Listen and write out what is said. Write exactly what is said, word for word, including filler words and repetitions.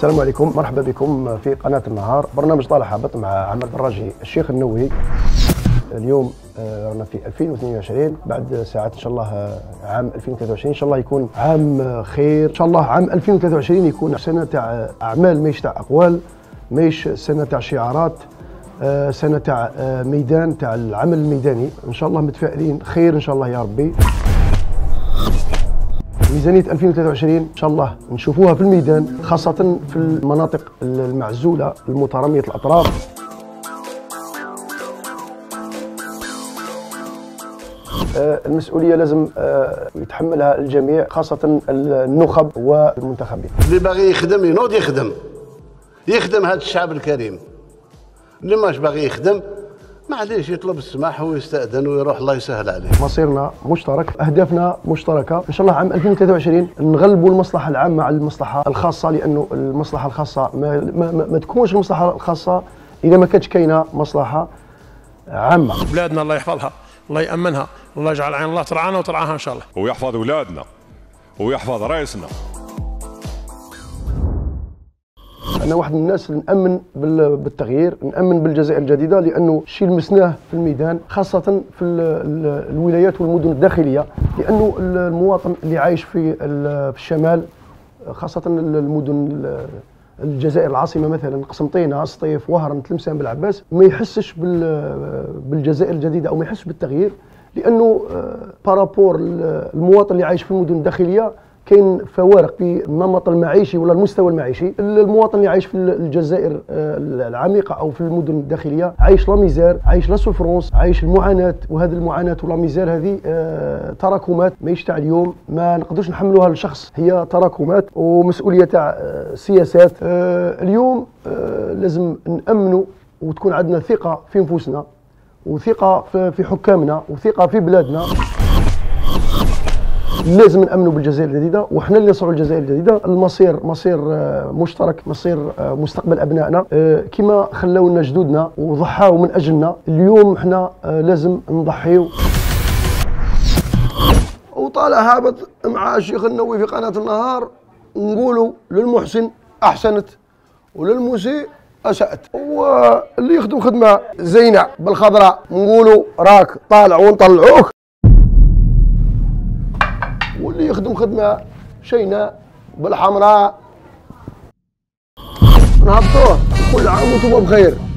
السلام عليكم، مرحبا بكم في قناة النهار، برنامج طالع هابط مع عمر دراجي الشيخ النووي. اليوم رانا في ألفين واثنين وعشرين، بعد ساعات ان شاء الله عام ألفين وثلاثة وعشرين ان شاء الله يكون عام خير، ان شاء الله عام ألفين وثلاثة وعشرين يكون سنة تاع اعمال ماهيش تاع اقوال، ماهيش سنة تاع شعارات، سنة تاع ميدان تاع العمل الميداني. ان شاء الله متفائلين خير ان شاء الله يا ربي. ميزانية ألفين وثلاثة وعشرين إن شاء الله نشوفوها في الميدان، خاصة في المناطق المعزولة المترامية الأطراف. المسؤولية لازم يتحملها الجميع، خاصة النخب والمنتخبين. اللي باغي يخدم ينوض يخدم يخدم هذا الشعب الكريم، اللي ماش باغي يخدم معليش يطلب السماح ويستأذن ويروح، الله يسهل عليه. مصيرنا مشترك، أهدافنا مشتركة، إن شاء الله عام ألفين وثلاثة وعشرين نغلبوا المصلحة العامة على المصلحة الخاصة، لأنه المصلحة الخاصة ما, ما, ما, ما تكونش المصلحة الخاصة إذا ما كانتش كاينة مصلحة عامة. بلادنا الله يحفظها، الله يأمنها، الله يجعل عين الله ترعانا وترعاها إن شاء الله، ويحفظ أولادنا ويحفظ رئيسنا. أنا واحد من الناس اللي نأمن بالتغيير، نأمن بالجزائر الجديدة، لأنه الشيء لمسناه في الميدان، خاصة في الولايات والمدن الداخلية، لأنه المواطن اللي عايش في الشمال، خاصة المدن الجزائر العاصمة مثلا قسنطينة، سطيف، وهران، تلمسان، بالعباس، ما يحسش بالجزائر الجديدة أو ما يحسش بالتغيير، لأنه بارابور المواطن اللي عايش في المدن الداخلية كاين فوارق في النمط المعيشي ولا المستوى المعيشي. المواطن اللي عايش في الجزائر العميقه او في المدن الداخليه عايش لا ميزار، عايش لا سوفرونس، عايش المعاناه، وهذه المعاناه ولا ميزار هذه تراكمات ماهيش تاع اليوم، ما نقدرش نحملوها لشخص، هي تراكمات ومسؤوليه تاع سياسات. اليوم لازم نامنوا وتكون عندنا ثقه في انفسنا، وثقه في حكامنا، وثقه في بلادنا. لازم نأمنوا بالجزائر الجديدة، وحنا اللي نصنعوا الجزائر الجديدة. المصير مصير مشترك، مصير مستقبل أبنائنا، كما خلاو لنا جدودنا وضحاو من أجلنا. اليوم حنا لازم نضحيو. وطالع هابط مع الشيخ النووي في قناة النهار، نقولوا للمحسن أحسنت وللمسيء أسأت، واللي يخدم خدمة زينة بالخضراء نقولوا راك طالع ونطلعوك، واللي يخدم خدمة شيناء بالحمراء نهبطوه. كل عام وانتم بخير.